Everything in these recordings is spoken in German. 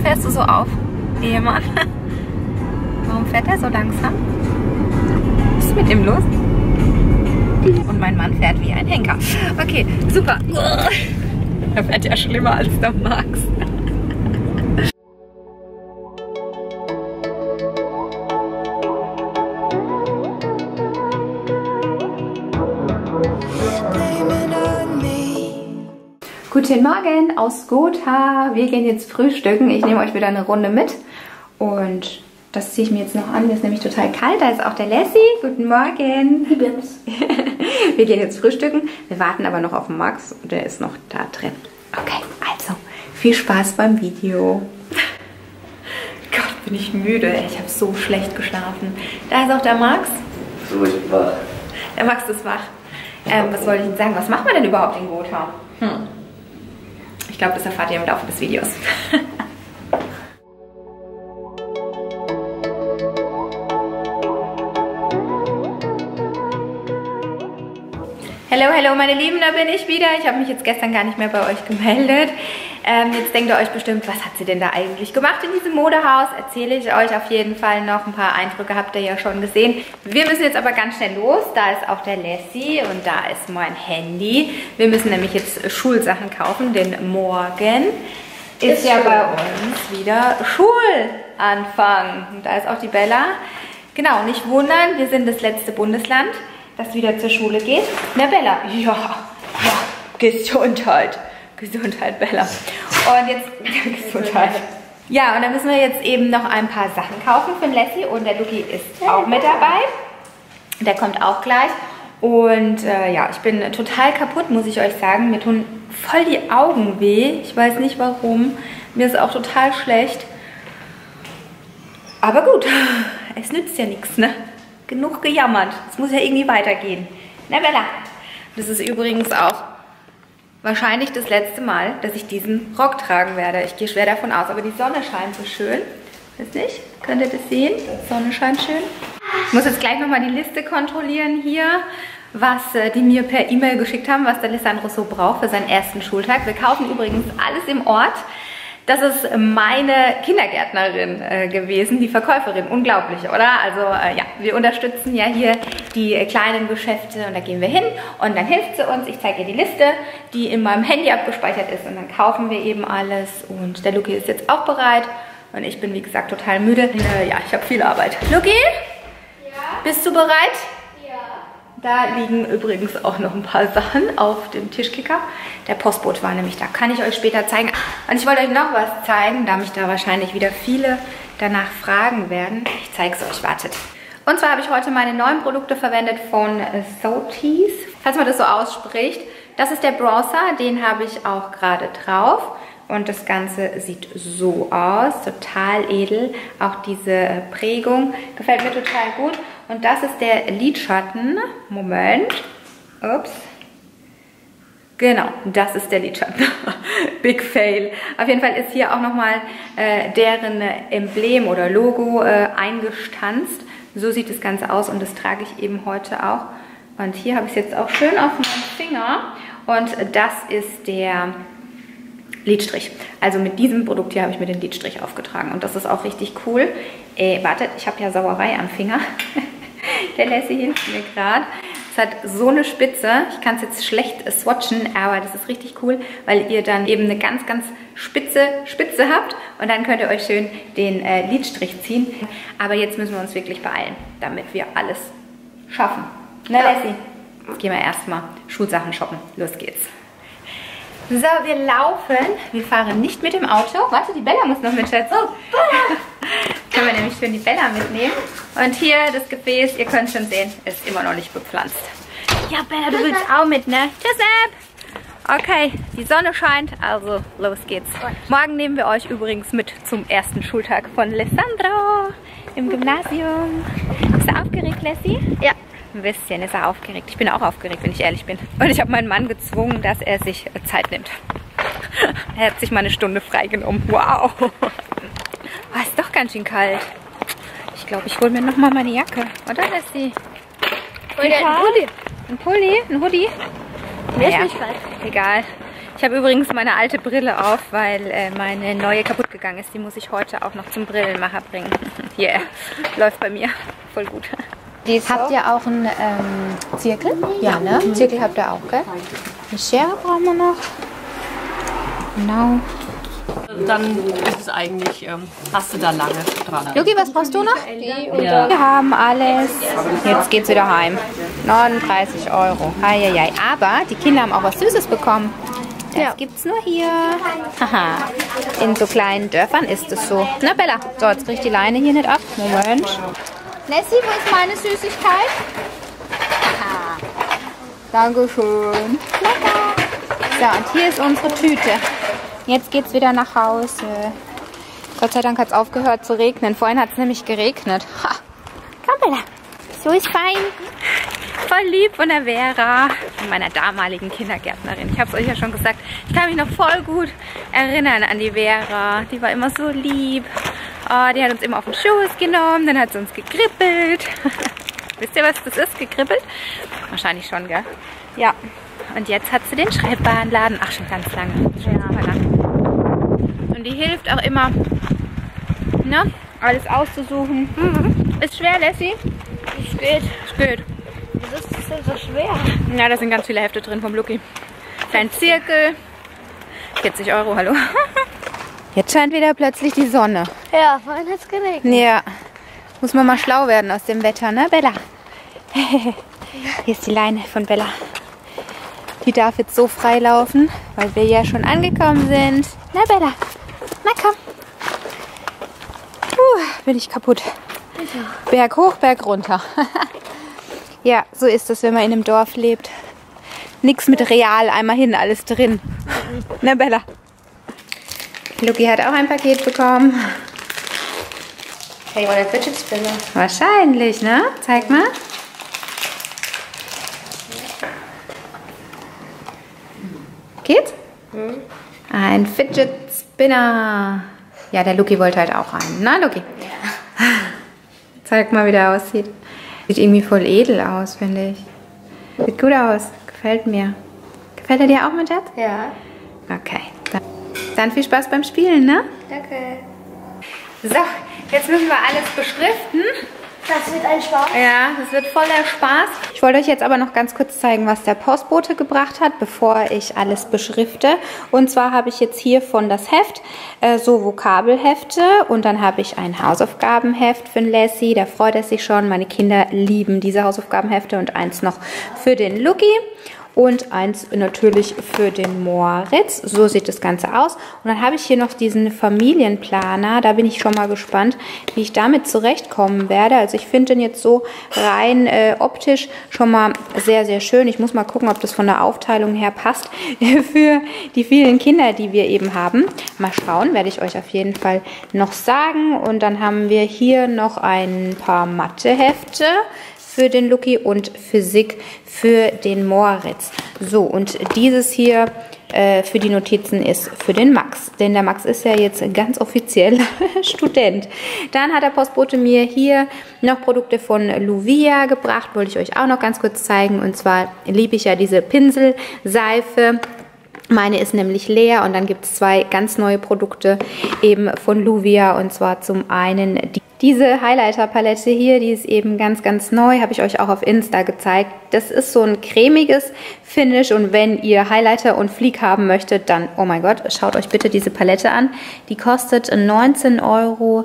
fährst du so auf, Ehemann? Warum fährt er so langsam? Was ist mit ihm los? Und mein Mann fährt wie ein Henker. Okay, super. Er fährt ja schlimmer als der Max. Guten Morgen aus Gotha. Wir gehen jetzt frühstücken. Ich nehme euch wieder eine Runde mit. Und das ziehe ich mir jetzt noch an. Mir ist nämlich total kalt. Da ist auch der Lassie. Guten Morgen. Wir gehen jetzt frühstücken. Wir warten aber noch auf den Max. Der ist noch da drin. Okay, also viel Spaß beim Video. Gott, bin ich müde. Ich habe so schlecht geschlafen. Da ist auch der Max. So, ich bin wach. Der Max ist wach. Was wollte ich Ihnen sagen? Was macht man denn überhaupt in Gotha? Ich glaube, das erfahrt ihr im Laufe des Videos. Hallo meine Lieben, da bin ich wieder. Ich habe mich jetzt gestern gar nicht mehr bei euch gemeldet. Jetzt denkt ihr euch bestimmt, was hat sie denn da eigentlich gemacht in diesem Modehaus? Erzähle ich euch auf jeden Fall noch. Ein paar Eindrücke habt ihr ja schon gesehen. Wir müssen jetzt aber ganz schnell los. Da ist auch der Lassie und da ist mein Handy. Wir müssen nämlich jetzt Schulsachen kaufen, denn morgen ist ja bei uns wieder Schulanfang. Und da ist auch die Bella. Genau, nicht wundern, wir sind das letzte Bundesland, das wieder zur Schule geht. Na Bella, ja, Gesundheit. Gesundheit, Bella. Und jetzt, Gesundheit. Ja, und dann müssen wir jetzt eben noch ein paar Sachen kaufen für den Lassie. Und der Luki ist auch mit dabei. Der kommt auch gleich. Und ja, ich bin total kaputt, muss ich euch sagen. Mir tun voll die Augen weh. Ich weiß nicht warum. Mir ist auch total schlecht. Aber gut, es nützt ja nichts, ne? Genug gejammert. Es muss ja irgendwie weitergehen. Na Bella? Das ist übrigens auch wahrscheinlich das letzte Mal, dass ich diesen Rock tragen werde. Ich gehe schwer davon aus, aber die Sonne scheint so schön. Wisst nicht? Könnt ihr das sehen? Die Sonne scheint schön. Ich muss jetzt gleich nochmal die Liste kontrollieren hier, was die mir per E-Mail geschickt haben, was der Alessandro so braucht für seinen ersten Schultag. Wir kaufen übrigens alles im Ort. Das ist meine Kindergärtnerin gewesen, die Verkäuferin. Unglaublich, oder? Also ja, wir unterstützen ja hier die kleinen Geschäfte und da gehen wir hin und dann hilft sie uns. Ich zeige ihr die Liste, die in meinem Handy abgespeichert ist und dann kaufen wir eben alles. Und der Luki ist jetzt auch bereit und ich bin, wie gesagt, total müde. Ja, ich habe viel Arbeit. Luki? Ja? Bist du bereit? Da liegen übrigens auch noch ein paar Sachen auf dem Tischkicker. Der Postbote war nämlich da. Kann ich euch später zeigen. Und ich wollte euch noch was zeigen, da mich da wahrscheinlich wieder viele danach fragen werden. Ich zeige es euch, wartet. Und zwar habe ich heute meine neuen Produkte verwendet von Soties. Falls man das so ausspricht. Das ist der Bronzer, den habe ich auch gerade drauf. Und das Ganze sieht so aus, total edel. Auch diese Prägung gefällt mir total gut. Und das ist der Lidschatten. Moment. Ups. Genau, das ist der Lidschatten. Big Fail. Auf jeden Fall ist hier auch nochmal deren Emblem oder Logo eingestanzt. So sieht das Ganze aus und das trage ich eben heute auch. Und hier habe ich es jetzt auch schön auf meinem Finger. Und das ist der Lidstrich. Also mit diesem Produkt hier habe ich mir den Lidstrich aufgetragen. Und das ist auch richtig cool. Wartet, ich habe ja Sauerei am Finger. Der Lassie hilft mir gerade. Es hat so eine Spitze. Ich kann es jetzt schlecht swatchen, aber das ist richtig cool, weil ihr dann eben eine ganz, ganz spitze Spitze habt. Und dann könnt ihr euch schön den Lidstrich ziehen. Aber jetzt müssen wir uns wirklich beeilen, damit wir alles schaffen. Na Lassie? Jetzt gehen wir erstmal Schulsachen shoppen. Los geht's. So, wir laufen. Wir fahren nicht mit dem Auto. Warte, die Bella muss noch mit, Schatz. Oh, können wir nämlich schön die Bella mitnehmen. Und hier das Gefäß, ihr könnt schon sehen, ist immer noch nicht bepflanzt. Ja, Bella, du willst auch mit, ne? Tschüss, okay, die Sonne scheint, also los geht's. Morgen nehmen wir euch übrigens mit zum ersten Schultag von Alessandro im Gymnasium. Bist du aufgeregt, Lassie? Ja. Ein bisschen ist er aufgeregt. Ich bin auch aufgeregt, wenn ich ehrlich bin. Und ich habe meinen Mann gezwungen, dass er sich Zeit nimmt. Er hat sich mal eine Stunde freigenommen. Wow. Oh, ist doch ganz schön kalt. Ich glaube, ich hole mir noch mal meine Jacke. Oder, Lassie? Hol dir einen Pulli. Ein Pulli? Ein Hoodie? Mir ist nicht kalt. Egal. Ich habe übrigens meine alte Brille auf, weil meine neue kaputt gegangen ist. Die muss ich heute auch noch zum Brillenmacher bringen. Yeah, läuft bei mir. Voll gut. Habt ihr auch einen Zirkel? Ja, ne? Zirkel habt ihr auch, gell? Eine Schere brauchen wir noch. Genau. Dann ist es eigentlich, hast du da lange dran. Luki, was brauchst du noch? Ja. Wir haben alles. Jetzt geht's wieder heim. 39 €. Eieiei. Aber die Kinder haben auch was Süßes bekommen. Das gibt's nur hier. Haha. In so kleinen Dörfern ist es so. Na Bella, so, jetzt krieg ich die Leine hier nicht ab. Moment. Nessie, wo ist meine Süßigkeit? Aha. Dankeschön. Lecker. So, und hier ist unsere Tüte. Jetzt geht's wieder nach Hause. Gott sei Dank hat es aufgehört zu regnen. Vorhin hat es nämlich geregnet. Ha. Komm, Bella. So ist fein. Voll lieb von der Vera, von meiner damaligen Kindergärtnerin. Ich habe es euch ja schon gesagt. Ich kann mich noch voll gut erinnern an die Vera. Die war immer so lieb. Oh, die hat uns immer auf den Schoß genommen, dann hat sie uns gekribbelt. Wisst ihr, was das ist, gekribbelt? Wahrscheinlich schon, gell? Ja. Und jetzt hat sie den Schreibwarenladen. Ach, schon ganz lange. Schon lang. Und die hilft auch immer, ne, alles auszusuchen. Ist schwer, Lassie? Es geht. Es geht. Wieso ist das denn so schwer? Ja, da sind ganz viele Hefte drin vom Luki. Kleinen Zirkel. 40 €, hallo. Jetzt scheint wieder plötzlich die Sonne. Ja, vorhin hat es geregnet. Ja. Muss man mal schlau werden aus dem Wetter, ne, Bella? Hier ist die Leine von Bella. Die darf jetzt so frei laufen, weil wir ja schon angekommen sind. Na, Bella. Na, komm. Bin ich kaputt. Berg hoch, Berg runter. Ja, so ist es, wenn man in einem Dorf lebt. Nix mit real, einmal hin, alles drin. Ne, Bella? Luki hat auch ein Paket bekommen. Hey, oder Fidget Spinner. Wahrscheinlich, ne? Zeig mal. Geht's? Ein Fidget Spinner. Ja, der Luki wollte halt auch einen. Na, Luki? Ja. Zeig mal, wie der aussieht. Sieht irgendwie voll edel aus, finde ich. Sieht gut aus. Gefällt mir. Gefällt er dir auch, mein Schatz? Ja. Okay. Dann viel Spaß beim Spielen, ne? Danke. So, jetzt müssen wir alles beschriften. Das wird ein Spaß. Ja, das wird voller Spaß. Ich wollte euch jetzt aber noch ganz kurz zeigen, was der Postbote gebracht hat, bevor ich alles beschrifte. Und zwar habe ich jetzt hier von das Heft so Vokabelhefte und dann habe ich ein Hausaufgabenheft für den Lassie. Da freut er sich schon. Meine Kinder lieben diese Hausaufgabenhefte und eins noch für den Luki. Und eins natürlich für den Moritz. So sieht das Ganze aus. Und dann habe ich hier noch diesen Familienplaner. Da bin ich schon mal gespannt, wie ich damit zurechtkommen werde. Also ich finde den jetzt so rein optisch schon mal sehr, sehr schön. Ich muss mal gucken, ob das von der Aufteilung her passt für die vielen Kinder, die wir eben haben. Mal schauen, werde ich euch auf jeden Fall noch sagen. Und dann haben wir hier noch ein paar Mathehefte für den Luki und Physik für den Moritz. So, und dieses hier für die Notizen ist für den Max. Denn der Max ist ja jetzt ganz offiziell Student. Dann hat der Postbote mir hier noch Produkte von Luvia gebracht. Wollte ich euch auch noch ganz kurz zeigen. Und zwar liebe ich ja diese Pinselseife. Meine ist nämlich leer und dann gibt es zwei ganz neue Produkte eben von Luvia. Und zwar zum einen diese Highlighter-Palette hier, die ist eben ganz, ganz neu, habe ich euch auch auf Insta gezeigt. Das ist so ein cremiges Finish und wenn ihr Highlighter und Flieg haben möchtet, dann, oh mein Gott, schaut euch bitte diese Palette an. Die kostet 19,99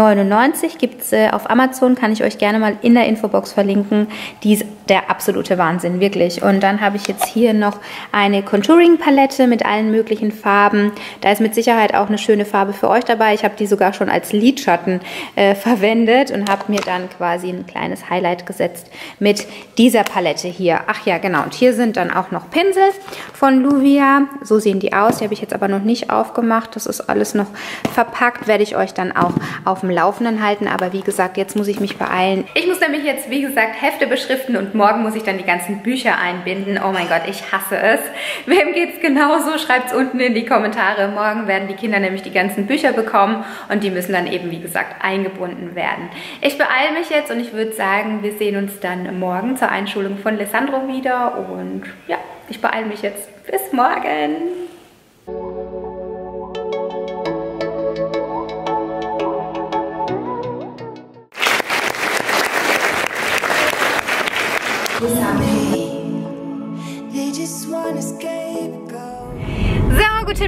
€, gibt es auf Amazon, kann ich euch gerne mal in der Infobox verlinken. Die ist der absolute Wahnsinn, wirklich. Und dann habe ich jetzt hier noch eine Contouring-Palette mit allen möglichen Farben. Da ist mit Sicherheit auch eine schöne Farbe für euch dabei. Ich habe die sogar schon als Lidschatten verwendet und habe mir dann quasi ein kleines Highlight gesetzt mit dieser Palette hier. Ach ja, genau. Und hier sind dann auch noch Pinsel von Luvia. So sehen die aus. Die habe ich jetzt aber noch nicht aufgemacht. Das ist alles noch verpackt. Werde ich euch dann auch auf dem Laufenden halten. Aber wie gesagt, jetzt muss ich mich beeilen. Ich muss nämlich jetzt, wie gesagt, Hefte beschriften und morgen muss ich dann die ganzen Bücher einbinden. Oh mein Gott, ich hasse es. Wem geht's genauso? Schreibt es unten in die Kommentare. Morgen werden die Kinder nämlich die ganzen Bücher bekommen und die müssen dann eben, wie gesagt, eingebunden werden. Ich beeile mich jetzt und ich würde sagen, wir sehen uns dann morgen zur Einschulung von Alessandro wieder und ja, ich beeile mich jetzt. Bis morgen!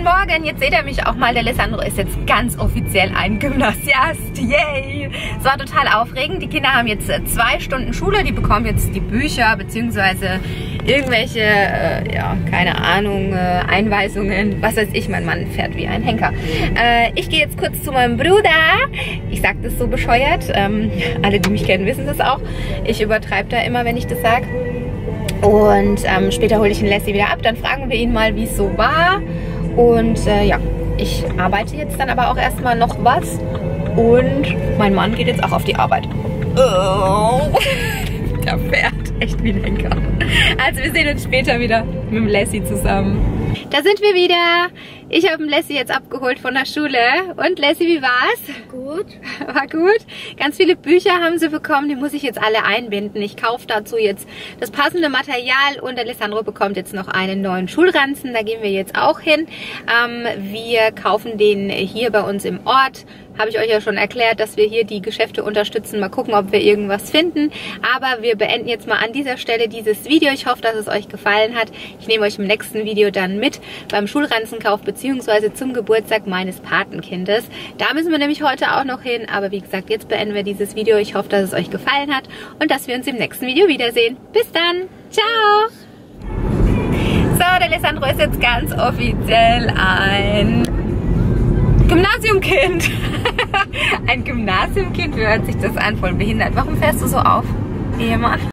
Morgen, jetzt seht ihr mich auch mal. Der Alessandro ist jetzt ganz offiziell ein Gymnasiast. Yay! Es war total aufregend. Die Kinder haben jetzt 2 Stunden Schule. Die bekommen jetzt die Bücher bzw. irgendwelche, ja, keine Ahnung, Einweisungen. Was weiß ich, mein Mann fährt wie ein Henker. Ich gehe jetzt kurz zu meinem Bruder. Ich sage das so bescheuert. Alle, die mich kennen, wissen das auch. Ich übertreibe da immer, wenn ich das sage. Und später hole ich den Lassie wieder ab. Dann fragen wir ihn mal, wie es so war. Und ja, ich arbeite jetzt dann aber auch erstmal noch was. Und mein Mann geht jetzt auch auf die Arbeit. Oh, der fährt echt wie ein Henker. Also wir sehen uns später wieder mit dem Lassie zusammen. Da sind wir wieder. Ich habe den Lassie jetzt abgeholt von der Schule. Und Lassie, wie war's? Gut. War gut. Ganz viele Bücher haben sie bekommen. Die muss ich jetzt alle einbinden. Ich kaufe dazu jetzt das passende Material. Und Alessandro bekommt jetzt noch einen neuen Schulranzen. Da gehen wir jetzt auch hin. Wir kaufen den hier bei uns im Ort. Habe ich euch ja schon erklärt, dass wir hier die Geschäfte unterstützen. Mal gucken, ob wir irgendwas finden. Aber wir beenden jetzt mal an dieser Stelle dieses Video. Ich hoffe, dass es euch gefallen hat. Ich nehme euch im nächsten Video dann mit beim Schulranzenkauf bzw. zum Geburtstag meines Patenkindes. Da müssen wir nämlich heute auch noch hin. Aber wie gesagt, jetzt beenden wir dieses Video. Ich hoffe, dass es euch gefallen hat und dass wir uns im nächsten Video wiedersehen. Bis dann. Ciao. So, der Alessandro ist jetzt ganz offiziell ein Gymnasiumkind. Ein Gymnasiumkind, wie hört sich das an? Voll behindert. Warum fährst du so auf, Ehemann?